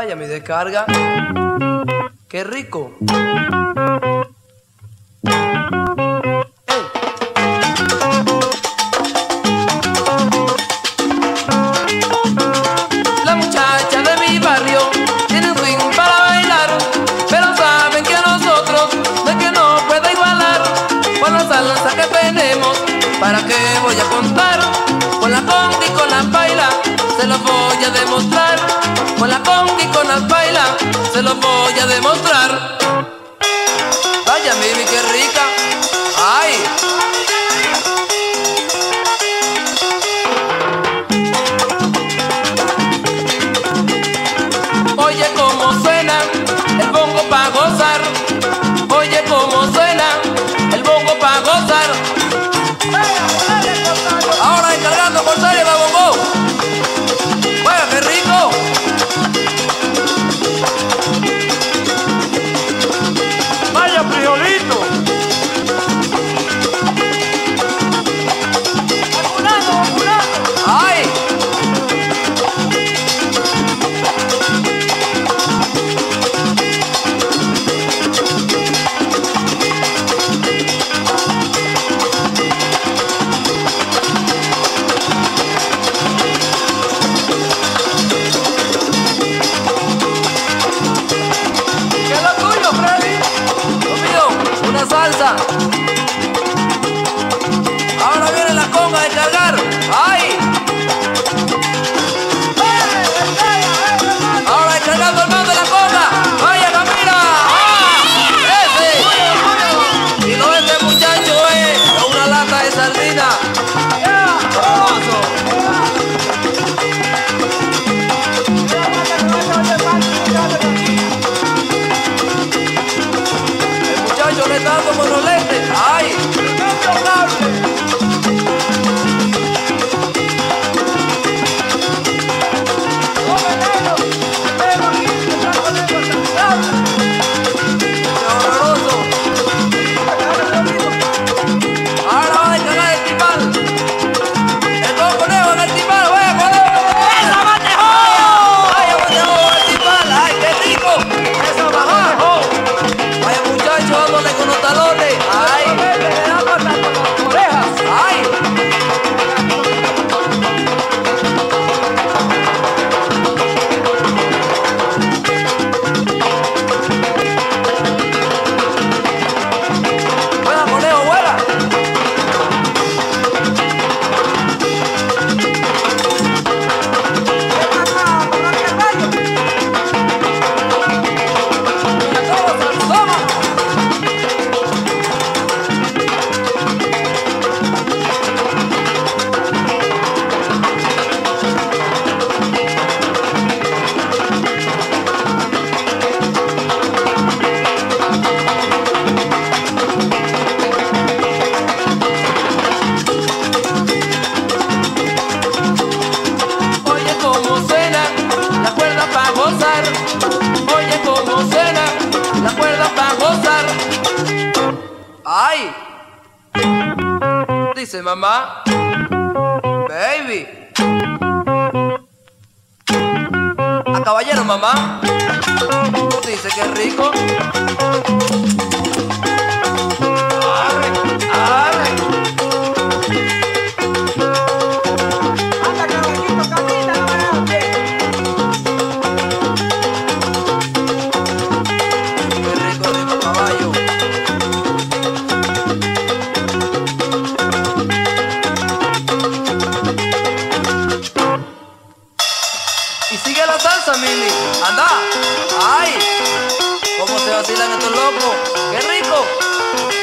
Vaya mi descarga. Qué rico. Ey. La muchacha de mi barrio tiene un swing para bailar, pero saben que nosotros de que no puede igualar. Con la salsa que tenemos, ¿para qué voy a contar? Con la conga y con la baila, se los voy a demostrar. Con la conga y con la baila, se los voy a demostrar. Vaya Mimi, qué rica. Ay. Oye cómo suena el bongo pa' gozar. Oye cómo suena el bongo pa' gozar. Ahora descargando por serie la bongo. Vaya qué rico. Vaya frijolito. Ay. Salsa. Ahora viene la conga de cargar. ¡Ay! Ahora descargando el mando de la conga. ¡Vaya Camila! ¡Ah! ¡Ese! Y no este muchacho es una lata de sardina. Yo le dando con los lentes. ¡Ay! ¡Horroroso! Ahora va a descargar el timbal. El dos conejo en el timbal. ¡Vaya conejo! ¡Esa batejó! ¡Vaya batejó el timbal! ¡Ay, qué rico! ¡Esa batejó! Vaya muchacho dándole con los talones. ¡Ay! Le da pata con las orejas. ¡Ay! ¡Vuela, conejo, vuela! Oye cómo suena la cuerda pa' gozar. Oye cómo suena la cuerda pa' gozar. ¡Ay! Dice mamá. Baby. A caballero mamá. Dice que rico. Arre, arre. Qué rico, rico caballo. Y sigue la salsa, Mimi. Anda. Ay. Cómo se vacilan estos locos. Qué rico.